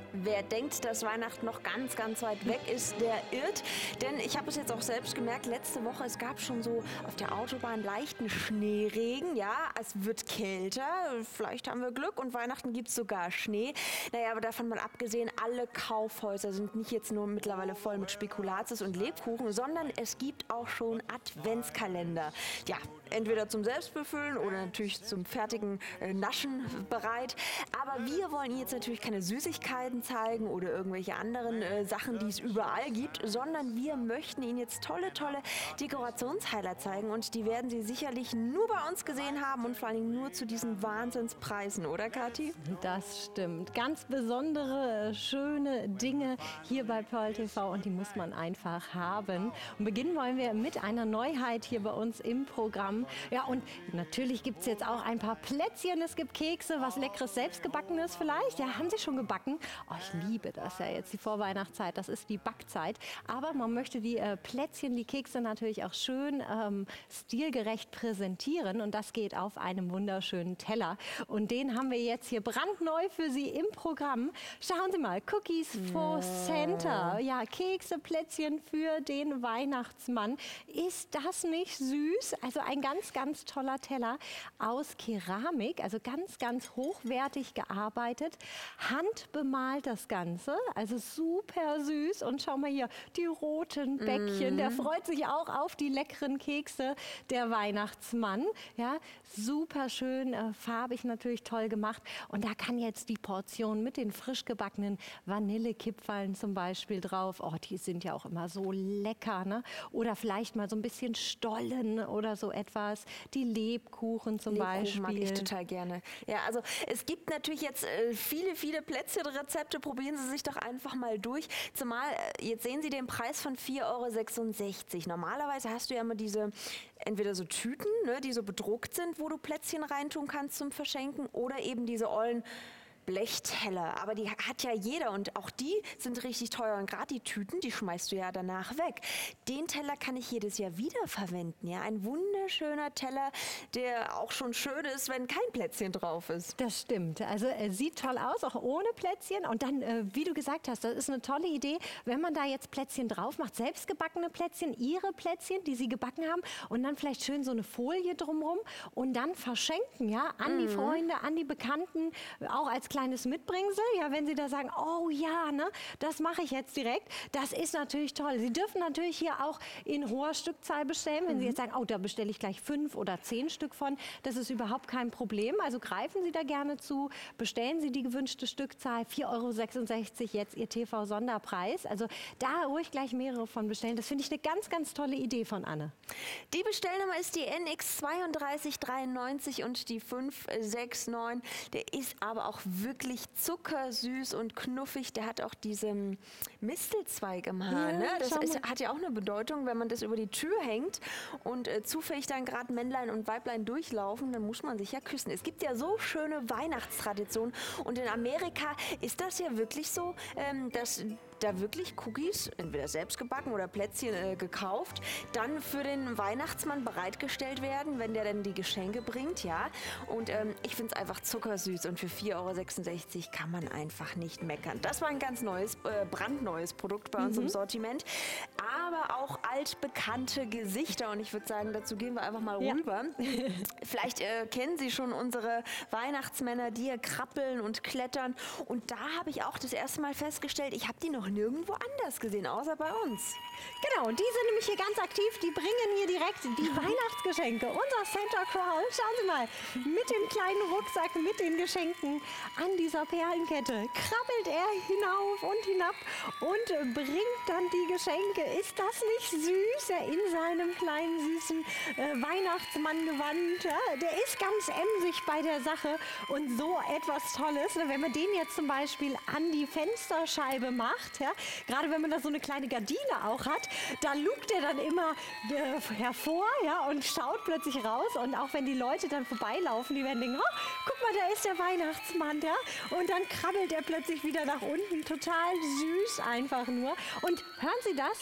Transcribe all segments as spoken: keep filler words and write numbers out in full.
Wer denkt, dass Weihnachten noch ganz, ganz weit weg ist, der irrt. Denn ich habe es jetzt auch selbst gemerkt, letzte Woche, es gab schon so auf der Autobahn leichten Schneeregen. Ja, es wird kälter, vielleicht haben wir Glück und Weihnachten gibt es sogar Schnee. Naja, aber davon mal abgesehen, alle Kaufhäuser sind nicht jetzt nur mittlerweile voll mit Spekulatius und Lebkuchen, sondern es gibt auch schon Adventskalender. Ja, entweder zum Selbstbefüllen oder natürlich zum fertigen äh, Naschen bereit. Aber wir wollen Ihnen jetzt natürlich keine Süßigkeiten zeigen oder irgendwelche anderen äh, Sachen, die es überall gibt, sondern wir möchten Ihnen jetzt tolle, tolle Dekorationshighlights zeigen und die werden Sie sicherlich nur bei uns gesehen haben und vor allem nur zu diesen Wahnsinnspreisen, oder Kathi? Das stimmt. Ganz besondere, schöne Dinge hier bei Pearl T V und die muss man einfach haben. Und beginnen wollen wir mit einer Neuheit hier bei uns im Programm. Ja, und natürlich gibt es jetzt auch ein paar Plätzchen, es gibt Kekse, was Leckeres, selbstgebackenes vielleicht. Ja, haben Sie schon gebacken? Oh, ich liebe das ja jetzt, die Vorweihnachtszeit, das ist die Backzeit. Aber man möchte die äh, Plätzchen, die Kekse natürlich auch schön ähm, stilgerecht präsentieren und das geht auf einem wunderschönen Teller. Und den haben wir jetzt hier brandneu für Sie im Programm. Schauen Sie mal, Cookies for Santa. Ja, Kekse, Plätzchen für den Weihnachtsmann. Ist das nicht süß? Also ein ganz, ganz toller Teller aus Keramik, also ganz, ganz hochwertig gearbeitet. Handbemalt das Ganze, also super süß. Und schau mal hier, die roten Bäckchen, mm. der freut sich auch auf die leckeren Kekse, der Weihnachtsmann. Ja, super schön, äh, farbig natürlich toll gemacht. Und da kann jetzt die Portion mit den frisch gebackenen Vanillekipferln zum Beispiel drauf. Oh, die sind ja auch immer so lecker, ne? Oder vielleicht mal so ein bisschen Stollen oder so etwas. Die Lebkuchen zum Lebkuchen Beispiel. mag ich total gerne. Ja, also es gibt natürlich jetzt äh, viele, viele Plätzchenrezepte. Probieren Sie sich doch einfach mal durch. Zumal, äh, jetzt sehen Sie den Preis von vier Euro sechsundsechzig. Normalerweise hast du ja immer diese, entweder so Tüten, ne, die so bedruckt sind, wo du Plätzchen reintun kannst zum Verschenken oder eben diese ollen Blechteller, aber die hat ja jeder und auch die sind richtig teuer und gerade die Tüten, die schmeißt du ja danach weg. Den Teller kann ich jedes Jahr wieder verwenden, ja, ein wunderschöner Teller, der auch schon schön ist, wenn kein Plätzchen drauf ist. Das stimmt, also er sieht toll aus, auch ohne Plätzchen und dann, äh, wie du gesagt hast, das ist eine tolle Idee, wenn man da jetzt Plätzchen drauf macht, selbstgebackene Plätzchen, ihre Plätzchen, die sie gebacken haben und dann vielleicht schön so eine Folie drumherum und dann verschenken, ja, an mhm. die Freunde, an die Bekannten, auch als kleines Mitbringsel, ja, wenn Sie da sagen, oh ja, ne, das mache ich jetzt direkt, das ist natürlich toll. Sie dürfen natürlich hier auch in hoher Stückzahl bestellen, wenn mhm. Sie jetzt sagen, oh, da bestelle ich gleich fünf oder zehn Stück von, das ist überhaupt kein Problem. Also greifen Sie da gerne zu, bestellen Sie die gewünschte Stückzahl, vier Euro sechsundsechzig jetzt Ihr T V-Sonderpreis. Also da ruhig gleich mehrere von bestellen. Das finde ich eine ganz, ganz tolle Idee von Anne. Die Bestellnummer ist die N X zwei drei drei neun und die fünf sechs neun. Der ist aber auch wirklich wirklich zuckersüß und knuffig. Der hat auch diesen Mistelzweig im Haar. Ja, ne? Das ist, hat ja auch eine Bedeutung, wenn man das über die Tür hängt und äh, zufällig dann gerade Männlein und Weiblein durchlaufen, dann muss man sich ja küssen. Es gibt ja so schöne Weihnachtstraditionen und in Amerika ist das ja wirklich so, ähm, dass da wirklich Cookies, entweder selbst gebacken oder Plätzchen äh, gekauft, dann für den Weihnachtsmann bereitgestellt werden, wenn der dann die Geschenke bringt, ja. Und ähm, ich finde es einfach zuckersüß und für vier Euro sechsundsechzig kann man einfach nicht meckern. Das war ein ganz neues, äh, brandneues Produkt bei uns mhm. im Sortiment, aber auch altbekannte Gesichter und ich würde sagen, dazu gehen wir einfach mal ja. rüber. Vielleicht äh, kennen Sie schon unsere Weihnachtsmänner, die hier krabbeln und klettern und da habe ich auch das erste Mal festgestellt, ich habe die noch nirgendwo anders gesehen, außer bei uns. Genau, und die sind nämlich hier ganz aktiv, die bringen hier direkt die Weihnachtsgeschenke. Unser Santa Claus, schauen Sie mal, mit dem kleinen Rucksack, mit den Geschenken an dieser Perlenkette krabbelt er hinauf und hinab und bringt dann die Geschenke. Ist das nicht süß? Er in seinem kleinen, süßen äh, Weihnachtsmanngewand. Ja, der ist ganz emsig bei der Sache und so etwas Tolles. Wenn man den jetzt zum Beispiel an die Fensterscheibe macht, ja, gerade wenn man da so eine kleine Gardine auch hat, da lugt er dann immer äh, hervor, ja, und schaut plötzlich raus und auch wenn die Leute dann vorbeilaufen, die werden denken, oh, guck mal, da ist der Weihnachtsmann, ja, und dann krabbelt er plötzlich wieder nach unten, total süß einfach nur. Und hören Sie das?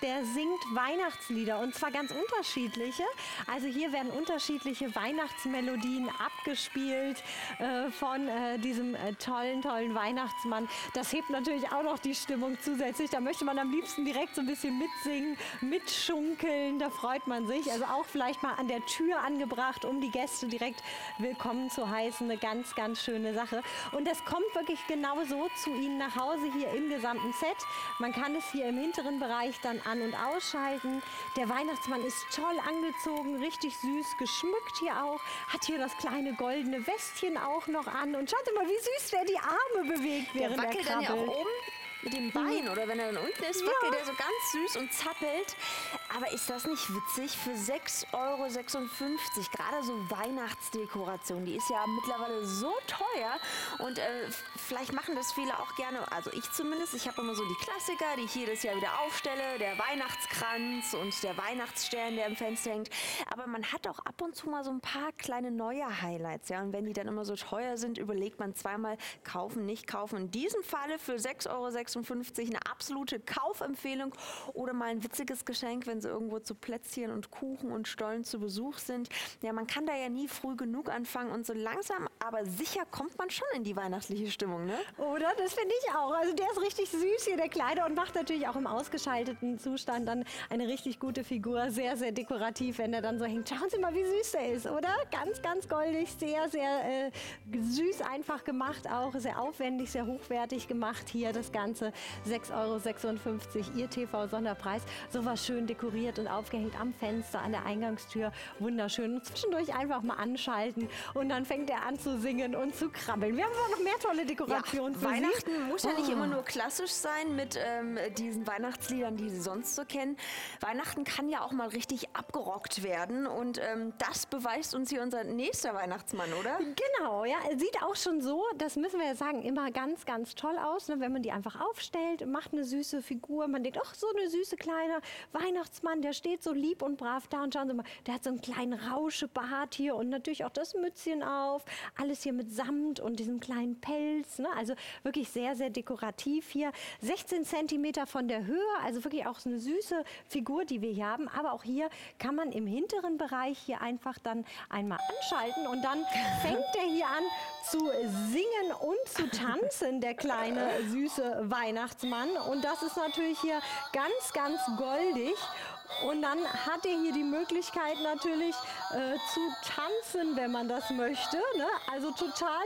der singt Weihnachtslieder und zwar ganz unterschiedliche. Also hier werden unterschiedliche Weihnachtsmelodien abgespielt äh, von äh, diesem äh, tollen, tollen Weihnachtsmann. Das hebt natürlich auch noch die Stimmung zusätzlich. Da möchte man am liebsten direkt so ein bisschen mitsingen, mitschunkeln. Da freut man sich. Also auch vielleicht mal an der Tür angebracht, um die Gäste direkt willkommen zu heißen. Eine ganz, ganz schöne Sache. Und das kommt wirklich genauso zu Ihnen nach Hause hier im gesamten Set. Man kann es hier im hinteren Bereich dann an- und ausschalten. Der Weihnachtsmann ist toll angezogen, richtig süß geschmückt hier auch. Hat hier das kleine goldene Westchen auch noch an. Und schaut mal, wie süß der die Arme bewegt, während Der er wackelt dann ja krabbelt. auch oben mit dem Bein oder wenn er dann unten ist, wackelt er so ganz süß und zappelt. Aber ist das nicht witzig? Für sechs Euro sechsundfünfzig, gerade so Weihnachtsdekoration, die ist ja mittlerweile so teuer und äh, vielleicht machen das viele auch gerne, also ich zumindest, ich habe immer so die Klassiker, die ich jedes Jahr wieder aufstelle, der Weihnachtskranz und der Weihnachtsstern, der im Fenster hängt. Aber man hat auch ab und zu mal so ein paar kleine neue Highlights, ja, und wenn die dann immer so teuer sind, überlegt man zweimal, kaufen, nicht kaufen. In diesem Falle für sechs Euro sechsundfünfzig eine absolute Kaufempfehlung oder mal ein witziges Geschenk, wenn sie irgendwo zu Plätzchen und Kuchen und Stollen zu Besuch sind. Ja, man kann da ja nie früh genug anfangen und so langsam, aber sicher kommt man schon in die weihnachtliche Stimmung, ne? Oder? Das finde ich auch. Also der ist richtig süß hier, der Kleine, und macht natürlich auch im ausgeschalteten Zustand dann eine richtig gute Figur. Sehr, sehr dekorativ, wenn er dann so hängt. Schauen Sie mal, wie süß der ist, oder? Ganz, ganz goldig, sehr, sehr äh, süß einfach gemacht auch. Sehr aufwendig, sehr hochwertig gemacht hier das Ganze. sechs Euro sechsundfünfzig, Ihr T V-Sonderpreis. Sowas schön dekoriert und aufgehängt am Fenster, an der Eingangstür. Wunderschön. Und zwischendurch einfach mal anschalten und dann fängt er an zu singen und zu krabbeln. Wir haben aber noch mehr tolle Dekorationen Ja, für Weihnachten Sie. muss ja nicht Oh. immer nur klassisch sein mit ähm, diesen Weihnachtsliedern, die Sie sonst so kennen. Weihnachten kann ja auch mal richtig abgerockt werden und ähm, das beweist uns hier unser nächster Weihnachtsmann, oder? Genau, ja, sieht auch schon so, das müssen wir ja sagen, immer ganz, ganz toll aus, ne, wenn man die einfach aufstellt, macht eine süße Figur. Man denkt, ach, so eine süße kleine Weihnachtsmann, der steht so lieb und brav da. Und schauen Sie mal, der hat so einen kleinen Rauschebart hier und natürlich auch das Mützchen auf. Alles hier mit Samt und diesem kleinen Pelz. Ne? Also wirklich sehr, sehr dekorativ hier. sechzehn Zentimeter von der Höhe, also wirklich auch so eine süße Figur, die wir hier haben. Aber auch hier kann man im hinteren Bereich hier einfach dann einmal anschalten und dann fängt der hier an zu singen und zu tanzen, der kleine süße Weihnachtsmann. Und das ist natürlich hier ganz, ganz goldig. Und dann hat er hier die Möglichkeit natürlich äh, zu tanzen, wenn man das möchte. Ne? Also total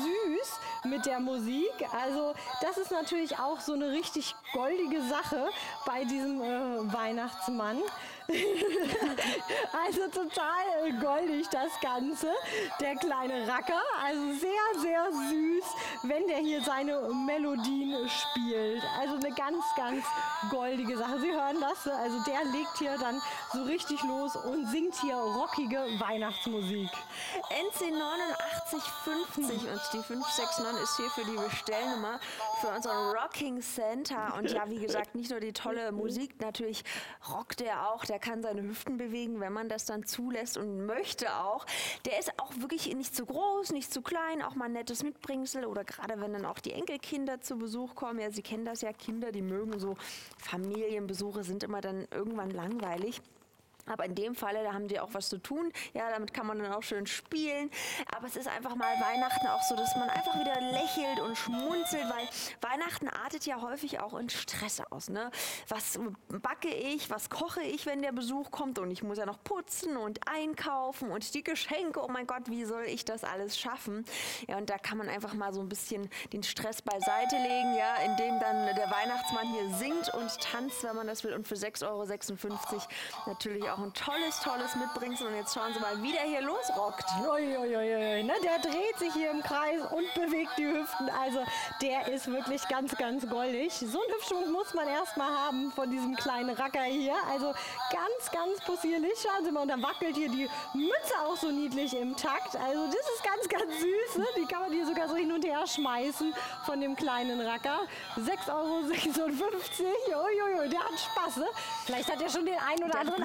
süß mit der Musik. Also das ist natürlich auch so eine richtig goldige Sache bei diesem äh, Weihnachtsmann. Also total äh, goldig das Ganze, der kleine Racker. Also sehr, sehr süß, wenn der hier seine Melodien spielt. Also eine ganz, ganz goldige Sache. Sie hören das, ne? Also der legt hier dann so richtig los und singt hier rockige Weihnachtsmusik. N C neunundachtzig fünfzig und die fünf sechs neun ist hier für die Bestellnummer für unseren Rocking Center. Und ja, wie gesagt, nicht nur die tolle Musik, natürlich rockt er auch, der kann seine Hüften bewegen, wenn man das dann zulässt und möchte auch. Der ist auch wirklich nicht zu groß, nicht zu klein, auch mal ein nettes Mitbringsel oder gerade wenn dann auch die Enkelkinder zu Besuch kommen. Ja, Sie kennen das ja, Kinder, die mögen so Familienbesuche, sind immer dann irgendwann langweilig. Aber in dem Falle, da haben die auch was zu tun. Ja, damit kann man dann auch schön spielen. Aber es ist einfach mal Weihnachten auch so, dass man einfach wieder lächelt und schmunzelt, weil Weihnachten artet ja häufig auch in Stress aus. Ne? Was backe ich, was koche ich, wenn der Besuch kommt? Und ich muss ja noch putzen und einkaufen und die Geschenke. Oh mein Gott, wie soll ich das alles schaffen? Ja, und da kann man einfach mal so ein bisschen den Stress beiseite legen, ja, indem dann der Weihnachtsmann hier singt und tanzt, wenn man das will. Und für sechs Euro sechsundfünfzig natürlich auch ein tolles, tolles Mitbringsel. Und jetzt schauen Sie mal, wie der hier losrockt. Uiuiui, ne, der dreht sich hier im Kreis und bewegt die Hüften. Also der ist wirklich ganz, ganz goldig. So einen Hüftschwung muss man erstmal haben von diesem kleinen Racker hier. Also ganz, ganz possierlich. Schauen Sie mal, und dann wackelt hier die Mütze auch so niedlich im Takt. Also das ist ganz, ganz süß. Ne? Die kann man hier sogar so hin und her schmeißen von dem kleinen Racker. sechs Euro sechsundfünfzig. Uiuiui, der hat Spaß. Ne? Vielleicht hat er schon den einen oder anderen Eier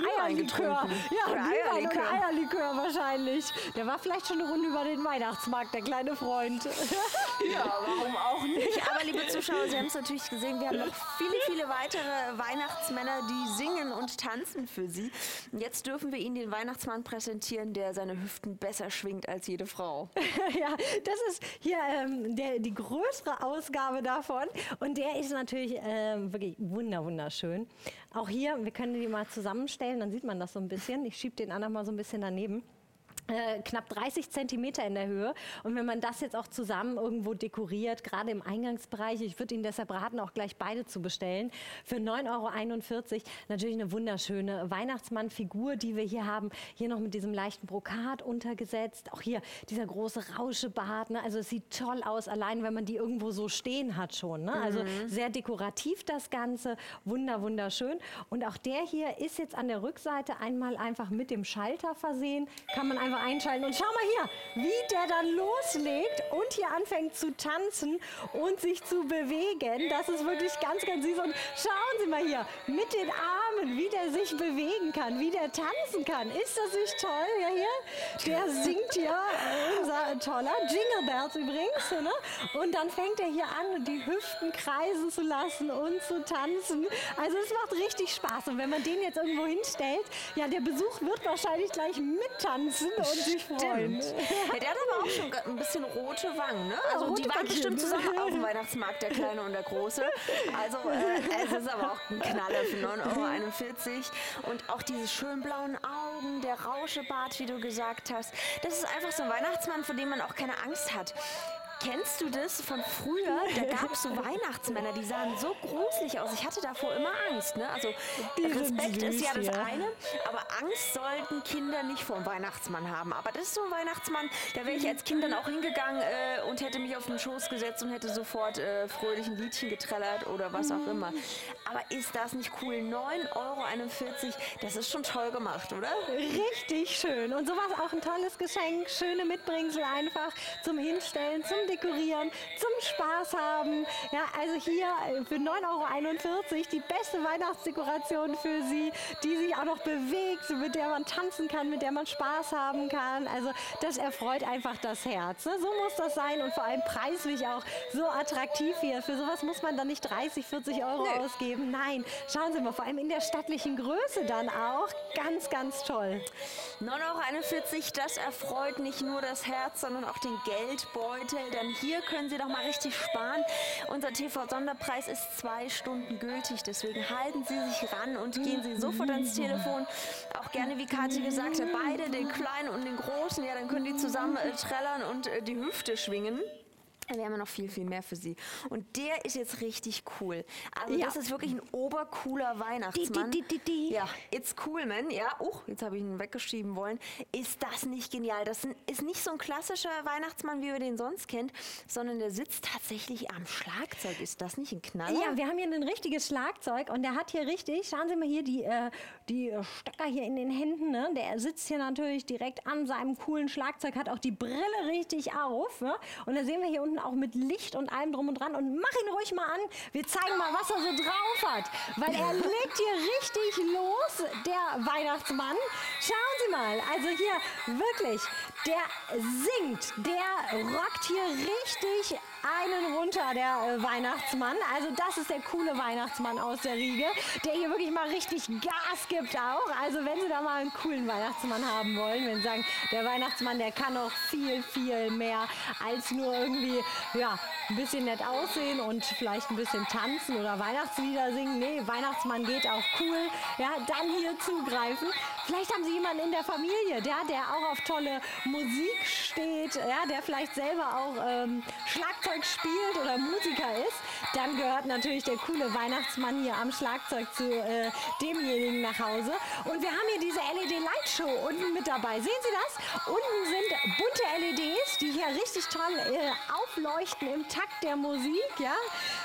getrunken. Ja, oder Glühwein Eierlikör. oder Eierlikör wahrscheinlich. Der war vielleicht schon eine Runde über den Weihnachtsmarkt, der kleine Freund. Ja, warum auch nicht? Aber liebe Zuschauer, Sie haben es natürlich gesehen, wir haben noch viele, viele weitere Weihnachtsmänner, die singen und tanzen für Sie. Und jetzt dürfen wir Ihnen den Weihnachtsmann präsentieren, der seine Hüften besser schwingt als jede Frau. Ja, das ist hier ähm, der, die größere Ausgabe davon. Und der ist natürlich ähm, wirklich wunder, wunderschön. Auch hier, wir können die mal zusammenstellen, dann sieht man das so ein bisschen. Ich schiebe den anderen mal so ein bisschen daneben. Äh, knapp dreißig Zentimeter in der Höhe. Und wenn man das jetzt auch zusammen irgendwo dekoriert, gerade im Eingangsbereich, ich würde Ihnen deshalb raten, auch gleich beide zu bestellen, für neun Euro einundvierzig natürlich eine wunderschöne Weihnachtsmannfigur, die wir hier haben. Hier noch mit diesem leichten Brokat untergesetzt. Auch hier dieser große Rauschebart. Ne? Also es sieht toll aus, allein wenn man die irgendwo so stehen hat schon. Ne? Also mhm. sehr dekorativ das Ganze. Wunder, wunderschön. Und auch der hier ist jetzt an der Rückseite einmal einfach mit dem Schalter versehen. Kann man einfach einschalten und schau mal hier, wie der dann loslegt und hier anfängt zu tanzen und sich zu bewegen. Das ist wirklich ganz, ganz süß. Und schauen Sie mal hier, mit den Armen, wie der sich bewegen kann, wie der tanzen kann. Ist das nicht toll? Ja, hier, der singt ja, unser toller Jingle Bells übrigens. Ne? Und dann fängt er hier an, die Hüften kreisen zu lassen und zu tanzen. Also es macht richtig Spaß. Und wenn man den jetzt irgendwo hinstellt, ja, der Besuch wird wahrscheinlich gleich mittanzen und sich freuen. Ja, der hat aber auch schon ein bisschen rote Wangen. Ne? Also ja, die waren bestimmt zusammen auf dem Weihnachtsmarkt, der Kleine und der Große. Also äh, es ist aber auch ein Knaller für neun Euro einundvierzig. Und auch diese schön blauen Augen, der Rauschebart, wie du gesagt hast. Das ist einfach so ein Weihnachtsmann, vor dem man auch keine Angst hat. Kennst du das von früher? Da gab es so Weihnachtsmänner, die sahen so gruselig aus. Ich hatte davor immer Angst. Ne? Also Respekt ist ja das eine, aber Angst sollten Kinder nicht vor dem Weihnachtsmann haben. Aber das ist so ein Weihnachtsmann, da wäre ich als Kind dann auch hingegangen äh, und hätte mich auf den Schoß gesetzt und hätte sofort äh, fröhlich ein Liedchen getrellert oder was auch immer. Aber ist das nicht cool? neun Euro einundvierzig, das ist schon toll gemacht, oder? Richtig schön. Und sowas auch ein tolles Geschenk. Schöne Mitbringsel einfach zum Hinstellen, zum Dekorieren, zum Spaß haben. Ja, also hier für neun Euro einundvierzig die beste Weihnachtsdekoration für Sie, die sich auch noch bewegt, mit der man tanzen kann, mit der man Spaß haben kann. Also das erfreut einfach das Herz. Ne? So muss das sein und vor allem preislich auch so attraktiv hier. Für sowas muss man dann nicht dreißig, vierzig Euro nee. ausgeben. Nein, schauen Sie mal, vor allem in der stattlichen Größe dann auch. Ganz, ganz toll. neun Euro einundvierzig, das erfreut nicht nur das Herz, sondern auch den Geldbeutel. Denn hier können Sie doch mal richtig sparen. Unser T V-Sonderpreis ist zwei Stunden gültig. Deswegen halten Sie sich ran und gehen Sie sofort ans Telefon. Auch gerne, wie Kathi gesagt hat, beide, den Kleinen und den Großen. Ja, dann können die zusammen äh, trällern und äh, die Hüfte schwingen. Wir haben noch viel, viel mehr für Sie. Und der ist jetzt richtig cool. Also ja. das ist wirklich ein obercooler Weihnachtsmann. Die, die, die, die. Ja, it's cool, man. Ja, uh, jetzt habe ich ihn weggeschrieben wollen. Ist das nicht genial? Das ist nicht so ein klassischer Weihnachtsmann, wie wir den sonst kennt, sondern der sitzt tatsächlich am Schlagzeug. Ist das nicht ein Knaller? Ja, wir haben hier ein richtiges Schlagzeug und der hat hier richtig, schauen Sie mal hier, die, äh, die Stöcker hier in den Händen. Ne? Der sitzt hier natürlich direkt an seinem coolen Schlagzeug, hat auch die Brille richtig auf. Ne? Und da sehen wir hier unten auch mit Licht und allem drum und dran. Und mach ihn ruhig mal an. Wir zeigen mal, was er so drauf hat. Weil er legt hier richtig los, der Weihnachtsmann. Schauen Sie mal. Also hier wirklich, der singt, der rockt hier richtig einen runter, der äh, Weihnachtsmann. Also das ist der coole Weihnachtsmann aus der Riege, der hier wirklich mal richtig Gas gibt auch. Also wenn Sie da mal einen coolen Weihnachtsmann haben wollen, wenn Sie sagen, der Weihnachtsmann, der kann noch viel, viel mehr als nur irgendwie, ja, ein bisschen nett aussehen und vielleicht ein bisschen tanzen oder Weihnachtslieder singen. Nee, Weihnachtsmann geht auch cool. Ja, dann hier zugreifen. Vielleicht haben Sie jemanden in der Familie, der, der auch auf tolle Musik steht, ja, der vielleicht selber auch ähm, Schlagzeug spielt oder Musiker ist, dann gehört natürlich der coole Weihnachtsmann hier am Schlagzeug zu äh, demjenigen nach Hause. Und wir haben hier diese L E D-Lightshow unten mit dabei. Sehen Sie das? Unten sind bunte L E Ds, die hier richtig toll äh, aufleuchten im Takt der Musik. Ja?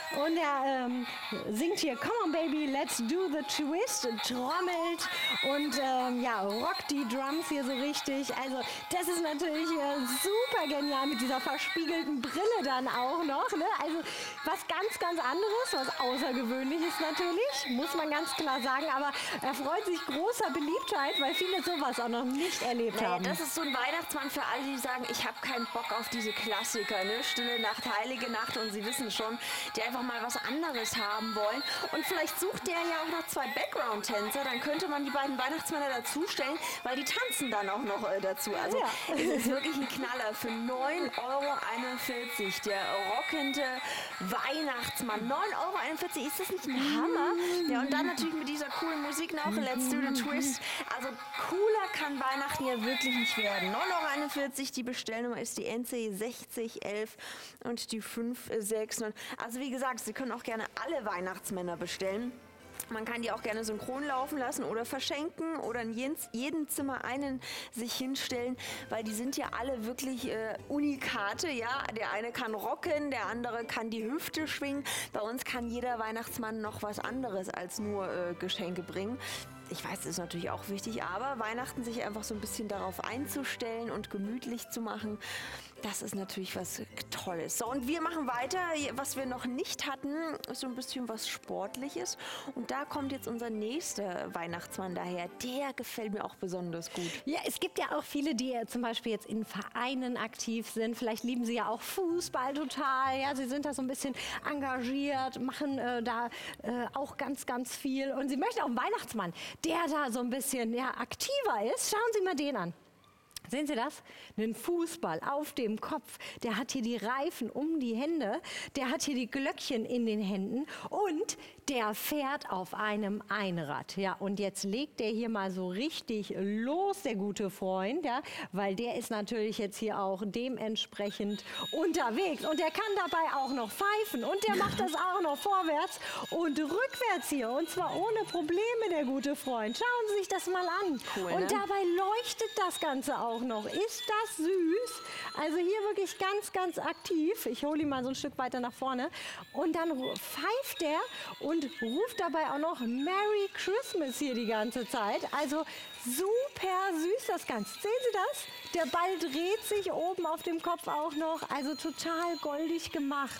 Und er ähm, singt hier Come on Baby, let's do the twist, trommelt und ähm, ja, rockt die Drums hier so richtig. Also das ist natürlich äh, super genial mit dieser verspiegelten Brille dann auch noch. Ne? Also was ganz, ganz anderes, was Außergewöhnliches natürlich, muss man ganz klar sagen. Aber er freut sich großer Beliebtheit, weil viele sowas auch noch nicht erlebt naja, haben. Das ist so ein Weihnachtsmann für alle, die sagen, ich habe keinen Bock auf diese Klassiker, ne? Stille Nacht, Heilige Nacht und Sie wissen schon, die einfach mal was anderes haben wollen. Und vielleicht sucht der ja auch noch zwei Background-Tänzer, dann könnte man die beiden Weihnachtsmänner dazustellen, weil die tanzen dann auch noch äh, dazu. Also Ja. es ist wirklich ein Knaller für neun Euro einundvierzig, der rockende Weihnachtsmann. neun Euro einundvierzig, ist das nicht ein Hammer? Ja, und dann natürlich mit dieser coolen Musik noch, Let's Do the Twist. Also cooler kann Weihnachten ja wirklich nicht werden. neun Euro einundvierzig, die Bestellnummer ist die N C sechzig elf und die fünf sechs neun. Also wie gesagt, Sie können auch gerne alle Weihnachtsmänner bestellen. Man kann die auch gerne synchron laufen lassen oder verschenken oder in jedem Zimmer einen sich hinstellen, weil die sind ja alle wirklich äh, Unikate, ja. Der eine kann rocken, der andere kann die Hüfte schwingen. Bei uns kann jeder Weihnachtsmann noch was anderes als nur äh, Geschenke bringen. Ich weiß, das ist natürlich auch wichtig, aber Weihnachten sich einfach so ein bisschen darauf einzustellen und gemütlich zu machen, das ist natürlich was Tolles. So, und wir machen weiter. Was wir noch nicht hatten, ist so ein bisschen was Sportliches. Und da kommt jetzt unser nächster Weihnachtsmann daher. Der gefällt mir auch besonders gut. Ja, es gibt ja auch viele, die ja zum Beispiel jetzt in Vereinen aktiv sind. Vielleicht lieben sie ja auch Fußball total. Ja, sie sind da so ein bisschen engagiert, machen äh, da äh, auch ganz, ganz viel. Und sie möchten auch einen Weihnachtsmann, der da so ein bisschen ja, aktiver ist. Schauen Sie mal den an. Sehen Sie das? Einen Fußball auf dem Kopf. Der hat hier die Reifen um die Hände. Der hat hier die Glöckchen in den Händen. Und der fährt auf einem Einrad. Ja, und jetzt legt der hier mal so richtig los, der gute Freund. Ja, weil der ist natürlich jetzt hier auch dementsprechend unterwegs. Und der kann dabei auch noch pfeifen. Und der macht das auch noch vorwärts und rückwärts hier. Und zwar ohne Probleme, der gute Freund. Schauen Sie sich das mal an. Cool, und ne? dabei leuchtet das Ganze auch noch. Ist das süß? Also hier wirklich ganz, ganz aktiv. Ich hole ihn mal so ein Stück weiter nach vorne. Und dann pfeift er und ruft dabei auch noch Merry Christmas hier die ganze Zeit. Also super süß das Ganze. Sehen Sie das? Der Ball dreht sich oben auf dem Kopf auch noch. Also total goldig gemacht.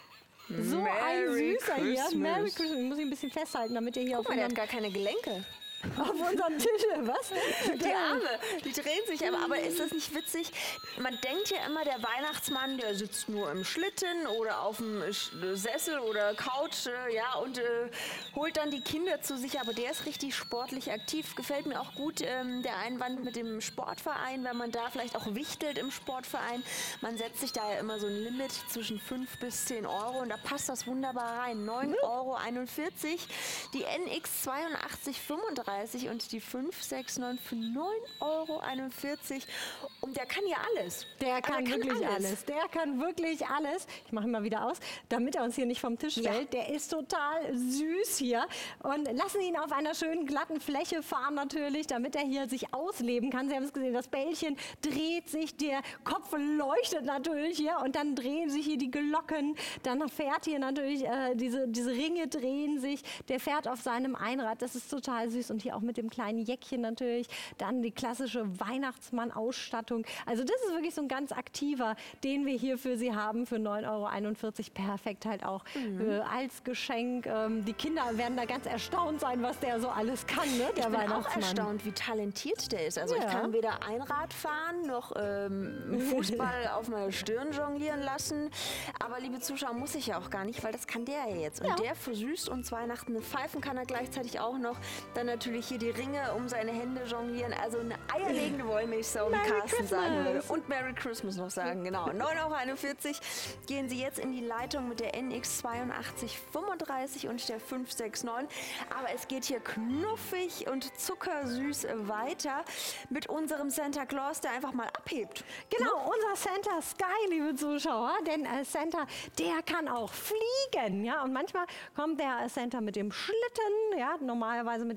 So ein Merry süßer Christmas. hier. Merry Christmas. Ich muss ihn ein bisschen festhalten, damit er hier Guck auf mal, der hat unserem, gar keine Gelenke. auf unserem Tisch, was? Die Arme, die drehen sich. Aber, aber ist das nicht witzig? Man denkt ja immer, der Weihnachtsmann, der sitzt nur im Schlitten oder auf dem Sch- Sessel oder Couch, äh, ja, und äh, holt dann die Kinder zu sich. Aber der ist richtig sportlich aktiv. Gefällt mir auch gut ähm, der Einwand mit dem Sportverein, wenn man da vielleicht auch wichtelt im Sportverein. Man setzt sich da ja immer so ein Limit zwischen fünf bis zehn Euro und da passt das wunderbar rein. neun Euro einundvierzig, die N X zweiundachtzig fünfunddreißig und die fünf sechs neun für neun Euro einundvierzig. Und der kann ja alles. Der Also kann, wirklich alles. Der kann wirklich alles. Ich mache ihn mal wieder aus, damit er uns hier nicht vom Tisch Ja. fällt. Der ist total süß hier. Und lassen ihn auf einer schönen glatten Fläche fahren natürlich, damit er hier sich ausleben kann. Sie haben es gesehen, das Bällchen dreht sich, der Kopf leuchtet natürlich hier und dann drehen sich hier die Glocken. Dann fährt hier natürlich, äh, diese, diese Ringe drehen sich. Der fährt auf seinem Einrad. Das ist total süß. Und hier auch mit dem kleinen Jäckchen natürlich. Dann die klassische Weihnachtsmann-Ausstattung. Also das ist wirklich so ein ganz aktiver, den wir hier für Sie haben für neun Euro einundvierzig. Perfekt halt auch Mhm. äh, als Geschenk. Ähm, die Kinder werden da ganz erstaunt sein, was der so alles kann, ne, der Ich bin auch Weihnachtsmann. erstaunt, wie talentiert der ist. Also Ja. ich kann weder Einrad fahren noch ähm, Fußball auf meiner Stirn jonglieren lassen. Aber liebe Zuschauer, muss ich ja auch gar nicht, weil das kann der ja jetzt. Und Ja. der versüßt uns Weihnachten. Pfeifen kann er gleichzeitig auch noch. Dann natürlich hier die Ringe um seine Hände jonglieren. Also eine eierlegende Wollmilchsau, wie Merry Carsten sagen würde. Christmas. Und Merry Christmas noch sagen, genau. neun Euro einundvierzig. Gehen Sie jetzt in die Leitung mit der N X zweiundachtzig fünfunddreißig und der fünf sechs neun. Aber es geht hier knuffig und zuckersüß weiter mit unserem Santa Claus, der einfach mal abhebt. Genau, unser Santa Sky, liebe Zuschauer, denn äh, Santa, der kann auch fliegen, ja, und manchmal kommt der Santa mit dem Schlitten, ja, normalerweise mit den Rentieren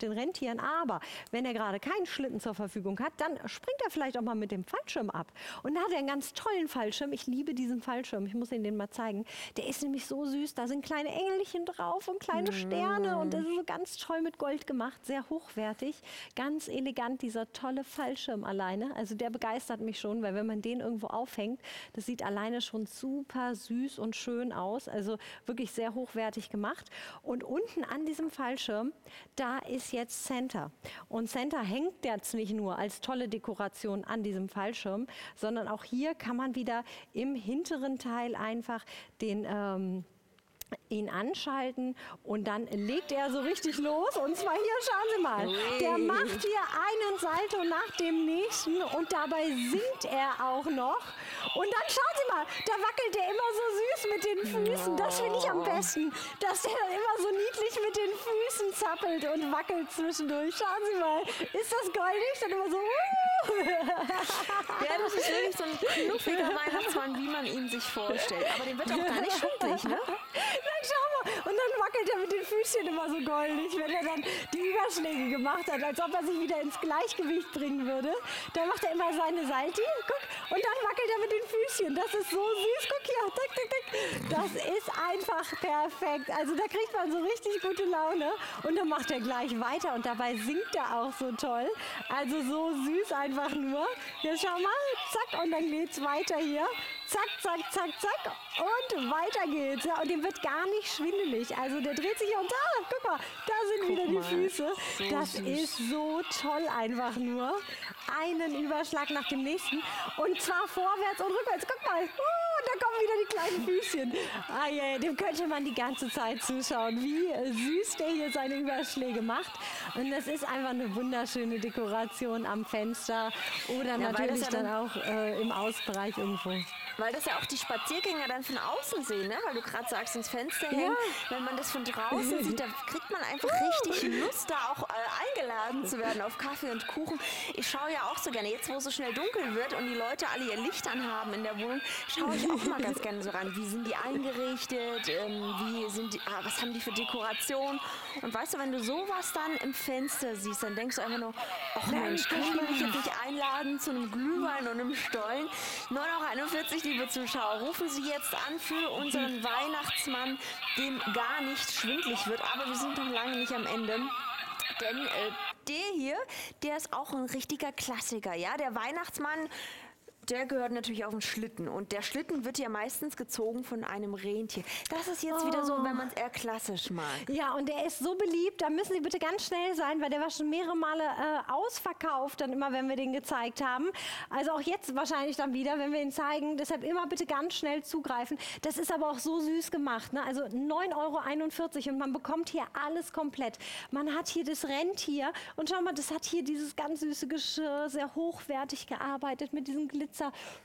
Rentieren. Aber wenn er gerade keinen Schlitten zur Verfügung hat, dann springt er vielleicht auch mal mit dem Fallschirm ab. Und da hat er einen ganz tollen Fallschirm. Ich liebe diesen Fallschirm. Ich muss Ihnen den mal zeigen. Der ist nämlich so süß. Da sind kleine Engelchen drauf und kleine Sterne. Und das ist so ganz toll mit Gold gemacht. Sehr hochwertig. Ganz elegant, dieser tolle Fallschirm alleine. Also der begeistert mich schon, weil wenn man den irgendwo aufhängt, das sieht alleine schon super süß und schön aus. Also wirklich sehr hochwertig gemacht. Und unten an diesem Fallschirm, da ist jetzt Santa. Und Santa hängt jetzt nicht nur als tolle Dekoration an diesem Fallschirm, sondern auch hier kann man wieder im hinteren Teil einfach den ähm, ihn anschalten und dann legt er so richtig los. Und zwar hier, schauen Sie mal, der macht hier einen Salto nach dem nächsten und dabei singt er auch noch. Und dann schauen Sie mal, da wackelt er immer so süß mit den Füßen. Das finde ich am besten, dass der dann immer so niedlich mit den Füßen zappelt und wackelt zwischendurch. Schauen Sie mal, ist das goldig? Dann immer so. Ja, das ist wirklich so ein knuffiger Weihnachtsmann, wie man ihn sich vorstellt. Aber den wird auch gar nicht schwindelig, ne? Dann schau mal. Und dann wackelt er mit den Füßchen immer so goldig, wenn er dann die Überschläge gemacht hat, als ob er sich wieder ins Gleichgewicht bringen würde. Dann macht er immer seine Salti, guck, und dann wackelt er mit den Füßchen. Das ist so süß, guck hier, tick, tick, tick. Das ist einfach perfekt. Also da kriegt man so richtig gute Laune. Und dann macht er gleich weiter und dabei singt er auch so toll. Also so süß einfach nur. Hier, schau mal, zack, und dann geht's weiter hier. Zack, zack, zack, zack und weiter geht's. Ja, und dem wird gar nicht schwindelig. Also der dreht sich und ah, guck mal, da sind guck wieder die mal. Füße. So das süß. Ist so toll einfach nur. Einen Überschlag nach dem nächsten und zwar vorwärts und rückwärts. Guck mal, uh, da kommen wieder die kleinen Füßchen. Ah, yeah, dem könnte man die ganze Zeit zuschauen, wie süß der hier seine Überschläge macht. Und das ist einfach eine wunderschöne Dekoration am Fenster oder ja, natürlich ja dann, dann auch äh, im Außenbereich irgendwo. Weil das ja auch die Spaziergänger dann von außen sehen, ne? Weil du gerade sagst, ins Fenster hängen. Ja. Wenn man das von draußen sieht, da kriegt man einfach richtig Lust, da auch äh, eingeladen zu werden auf Kaffee und Kuchen. Ich schaue ja auch so gerne, jetzt wo es so schnell dunkel wird und die Leute alle ihr Licht anhaben in der Wohnung, schaue ich auch mal ganz gerne so ran. Wie sind die eingerichtet? Ähm, wie sind die, ah, was haben die für Dekoration? Und weißt du, wenn du sowas dann im Fenster siehst, dann denkst du einfach nur, ach Mensch, kann ich mich jetzt nicht einladen zu einem Glühwein und einem Stollen? neun Uhr einundvierzig, liebe Zuschauer, rufen Sie jetzt an für unseren Weihnachtsmann, dem gar nicht schwindlig wird. Aber wir sind noch lange nicht am Ende. Denn äh, der hier, der ist auch ein richtiger Klassiker. Ja, der Weihnachtsmann, der gehört natürlich auf den Schlitten. Und der Schlitten wird ja meistens gezogen von einem Rentier. Das ist jetzt oh. wieder so, wenn man es eher klassisch mag. Ja, und der ist so beliebt. Da müssen Sie bitte ganz schnell sein, weil der war schon mehrere Male äh, ausverkauft, dann immer, wenn wir den gezeigt haben. Also auch jetzt wahrscheinlich dann wieder, wenn wir ihn zeigen. Deshalb immer bitte ganz schnell zugreifen. Das ist aber auch so süß gemacht, ne? Also neun Euro einundvierzig und man bekommt hier alles komplett. Man hat hier das Rentier und schau mal, das hat hier dieses ganz süße Geschirr, sehr hochwertig gearbeitet mit diesen Glitzer.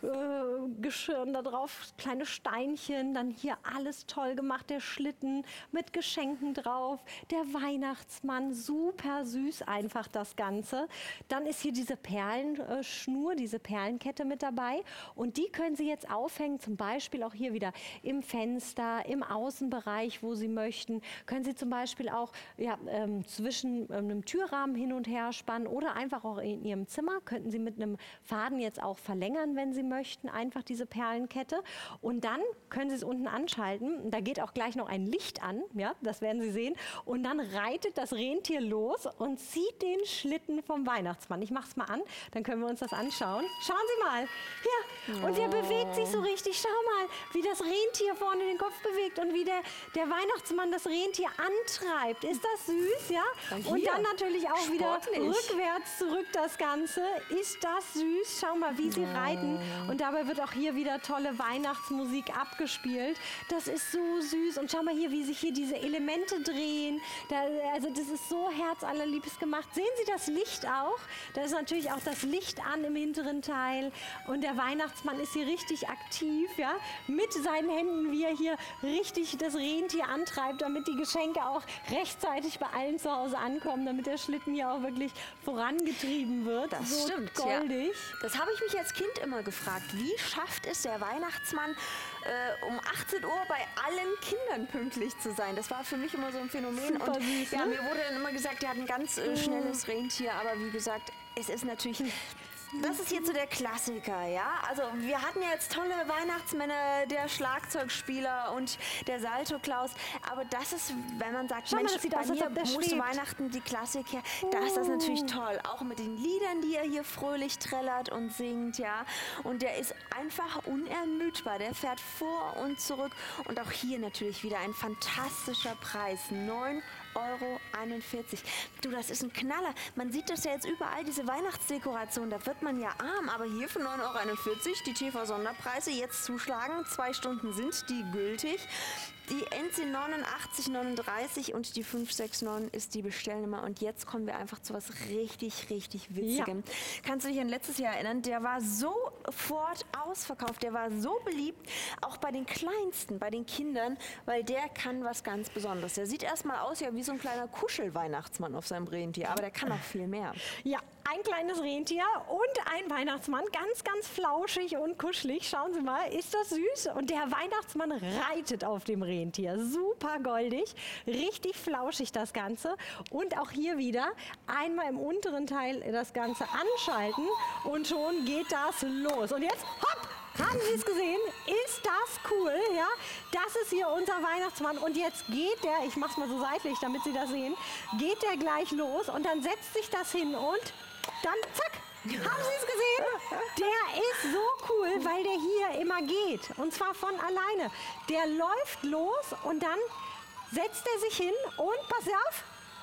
Äh, Geschirren da drauf, kleine Steinchen, dann hier alles toll gemacht, der Schlitten mit Geschenken drauf, der Weihnachtsmann, super süß einfach das Ganze. Dann ist hier diese Perlenschnur, diese Perlenkette mit dabei und die können Sie jetzt aufhängen, zum Beispiel auch hier wieder im Fenster, im Außenbereich, wo Sie möchten. Können Sie zum Beispiel auch ja, ähm, zwischen ähm, einem Türrahmen hin und her spannen oder einfach auch in Ihrem Zimmer, könnten Sie mit einem Faden jetzt auch verlängern, wenn Sie möchten, einfach diese Perlenkette. Und dann können Sie es unten anschalten. Da geht auch gleich noch ein Licht an, ja, das werden Sie sehen. Und dann reitet das Rentier los und zieht den Schlitten vom Weihnachtsmann. Ich mache es mal an, dann können wir uns das anschauen. Schauen Sie mal, hier. Und der oh. bewegt sich so richtig. Schau mal, wie das Rentier vorne den Kopf bewegt und wie der, der Weihnachtsmann das Rentier antreibt. Ist das süß, ja? Und dann natürlich auch Sportlich. wieder rückwärts zurück das Ganze. Ist das süß? Schau mal, wie sie reiten. Und dabei wird auch hier wieder tolle Weihnachtsmusik abgespielt. Das ist so süß. Und schau mal hier, wie sich hier diese Elemente drehen. Da, also das ist so herzallerliebst gemacht. Sehen Sie das Licht auch? Da ist natürlich auch das Licht an im hinteren Teil. Und der Weihnachtsmann ist hier richtig aktiv, ja, mit seinen Händen, wie er hier richtig das Rentier antreibt, damit die Geschenke auch rechtzeitig bei allen zu Hause ankommen, damit der Schlitten hier auch wirklich vorangetrieben wird. Das so stimmt, goldig. Ja. Das habe ich mich als Kind immer gefragt. Wie schafft es der Weihnachtsmann, äh, um achtzehn Uhr bei allen Kindern pünktlich zu sein. Das war für mich immer so ein Phänomen. Super und süß, ja, ne? mir wurde dann immer gesagt, der hat ein ganz äh, schnelles Rentier, aber wie gesagt, es ist natürlich... Das ist jetzt so der Klassiker, ja. Also wir hatten ja jetzt tolle Weihnachtsmänner, der Schlagzeugspieler und der Salto-Klaus. Aber das ist, wenn man sagt, Schau mal, Mensch, das sieht bei aus, als mir ob der muss schwebt. Weihnachten die Klassiker, da ist das natürlich toll. Auch mit den Liedern, die er hier fröhlich trällert und singt, ja. Und der ist einfach unermüdbar. Der fährt vor und zurück. Und auch hier natürlich wieder ein fantastischer Preis. neun Euro einundvierzig. Du, das ist ein Knaller. Man sieht das ja jetzt überall, diese Weihnachtsdekoration. Da wird man ja arm. Aber hier für neun Euro einundvierzig die T V-Sonderpreise jetzt zuschlagen. Zwei Stunden sind die gültig. Die N C neunundachtzig neununddreißig und die fünf sechs neun ist die Bestellnummer. Und jetzt kommen wir einfach zu was richtig, richtig Witzigem. Ja. Kannst du dich an letztes Jahr erinnern? Der war sofort ausverkauft. Der war so beliebt, auch bei den Kleinsten, bei den Kindern, weil der kann was ganz Besonderes. Der sieht erstmal aus ja wie so ein kleiner Kuschelweihnachtsmann auf seinem Rentier, aber der kann auch viel mehr. Ja, ein kleines Rentier und ein Weihnachtsmann, ganz, ganz flauschig und kuschelig. Schauen Sie mal, ist das süß? Und der Weihnachtsmann reitet auf dem Rentier. Super goldig, richtig flauschig das Ganze. Und auch hier wieder einmal im unteren Teil das Ganze anschalten und schon geht das los. Und jetzt, hopp! Haben Sie es gesehen? Ist das cool? Ja, das ist hier unser Weihnachtsmann und jetzt geht der, ich mach's mal so seitlich, damit Sie das sehen, geht der gleich los und dann setzt sich das hin und dann zack. Haben Sie es gesehen? Der ist so cool, weil der hier immer geht und zwar von alleine. Der läuft los und dann setzt er sich hin und pass auf,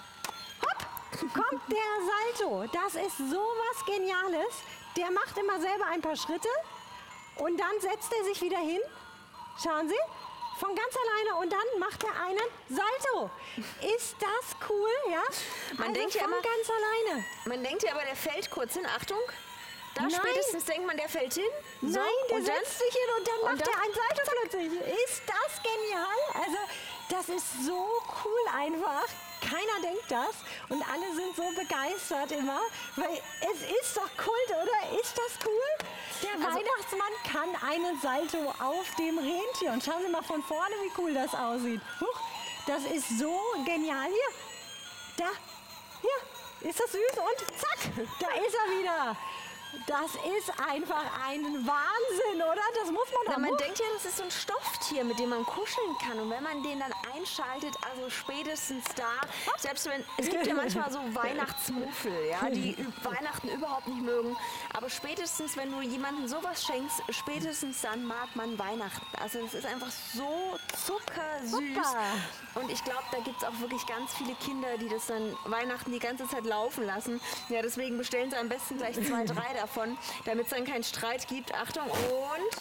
hopp, kommt der Salto. Das ist sowas Geniales. Der macht immer selber ein paar Schritte. Und dann setzt er sich wieder hin, schauen Sie, von ganz alleine und dann macht er einen Salto. Ist das cool, ja? Man also denkt ja von immer, ganz alleine. Man denkt ja aber, der fällt kurz hin. Achtung, da Nein. spätestens denkt man, der fällt hin. So, Nein, der und dann, setzt sich hin und dann und macht dann- er einen Salto plötzlich. Ist das genial? Also das ist so cool einfach. Keiner denkt das und alle sind so begeistert immer, weil es ist doch Kult, oder? Ist das cool? Der Also- Weihnachtsmann kann einen Salto auf dem Rentier. Und schauen Sie mal von vorne, wie cool das aussieht. Huch, das ist so genial. Hier, da, hier, ist das süß? Und zack, da ist er wieder. Das ist einfach ein Wahnsinn, oder? Das muss man Na, doch man machen. denkt ja, das ist so ein Stofftier, mit dem man kuscheln kann. Und wenn man den dann einschaltet, also spätestens da, selbst wenn, es gibt ja manchmal so Weihnachtsmuffel, ja, die ü- Weihnachten überhaupt nicht mögen. Aber spätestens, wenn du jemandem sowas schenkst, spätestens dann mag man Weihnachten. Also das ist einfach so zuckersüß. Super. Und ich glaube, da gibt es auch wirklich ganz viele Kinder, die das dann Weihnachten die ganze Zeit laufen lassen. Ja, deswegen bestellen sie am besten gleich zwei, drei davon, damit es dann keinen Streit gibt. Achtung und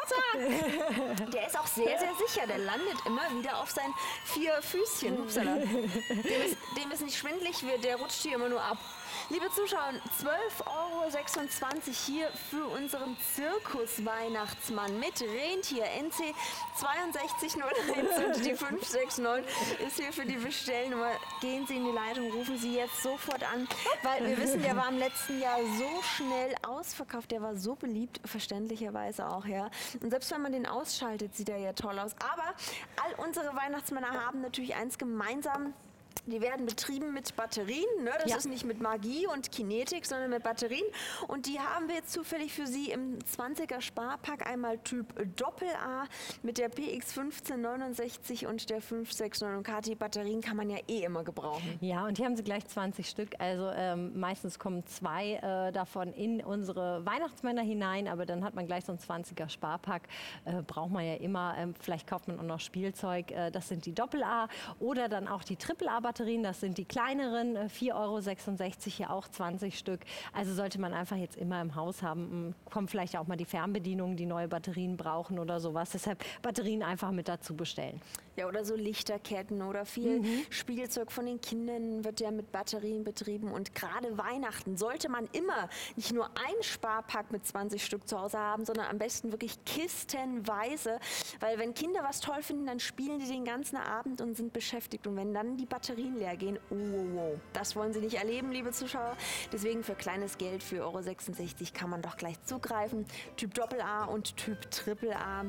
zack! Der ist auch sehr, sehr sicher. Der landet immer wieder auf seinen vier Füßchen. Upsala. Dem ist, dem ist nicht schwindelig, wir- der rutscht hier immer nur ab. Liebe Zuschauer, zwölf Euro sechsundzwanzig hier für unseren Zirkus-Weihnachtsmann mit Rentier. N C zweiundsechzig null eins und die fünf sechs neun ist hier für die Bestellnummer. Gehen Sie in die Leitung, rufen Sie jetzt sofort an, weil wir wissen, der war im letzten Jahr so schnell ausverkauft, der war so beliebt, verständlicherweise auch, ja. Und selbst wenn man den ausschaltet, sieht er ja toll aus. Aber all unsere Weihnachtsmänner haben natürlich eins gemeinsam. Die werden betrieben mit Batterien, ne? Das Ja. ist nicht mit Magie und Kinetik, sondern mit Batterien. Und die haben wir jetzt zufällig für Sie im zwanziger Sparpack. Einmal Typ Doppel-A mit der P X fünfzehn neunundsechzig und der fünf sechs neun. Und K T-Batterien kann man ja eh immer gebrauchen. Ja, und hier haben sie gleich zwanzig Stück. Also ähm, meistens kommen zwei äh, davon in unsere Weihnachtsmänner hinein, aber dann hat man gleich so ein zwanziger Sparpack. Äh, braucht man ja immer. Ähm, vielleicht kauft man auch noch Spielzeug. Äh, das sind die Doppel-A oder dann auch die Triple-A-Batterien. Das sind die kleineren. Äh, vier Euro sechsundsechzig, hier auch zwanzig Stück. Also sollte man einfach jetzt immer im Haus haben. Ähm, kommt vielleicht auch mal die Fernbedienung, die neue Batterien brauchen oder sowas. Deshalb Batterien einfach mit dazu bestellen. Ja, oder so Lichterketten oder viel Spielzeug von den Kindern wird ja mit Batterien betrieben. Und gerade Weihnachten sollte man immer nicht nur ein Sparpack mit zwanzig Stück zu Hause haben, sondern am besten wirklich kistenweise. Weil wenn Kinder was toll finden, dann spielen die den ganzen Abend und sind beschäftigt. Und wenn dann die Batterien leer gehen, oh, oh, oh, das wollen sie nicht erleben, liebe Zuschauer. Deswegen für kleines Geld, für Euro sechsundsechzig, kann man doch gleich zugreifen. Typ Doppel-A und Typ Triple-A.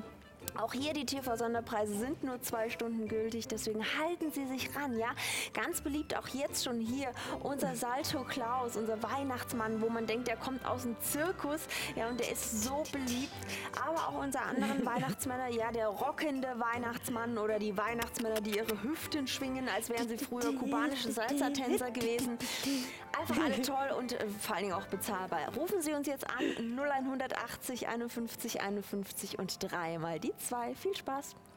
Auch hier die T V-Sonderpreise sind nur zwei Stunden gültig, deswegen halten Sie sich ran, ja. Ganz beliebt auch jetzt schon hier unser Salto Klaus, unser Weihnachtsmann, wo man denkt, der kommt aus dem Zirkus, ja, und der ist so beliebt. Aber auch unsere anderen Weihnachtsmänner, ja, der rockende Weihnachtsmann oder die Weihnachtsmänner, die ihre Hüften schwingen, als wären sie früher kubanische Salsa-Tänzer gewesen. Einfach alle toll und äh, vor allen Dingen auch bezahlbar. Rufen Sie uns jetzt an, null achtzig einundfünfzig einundfünfzig und dreimal die zwei. Viel Spaß!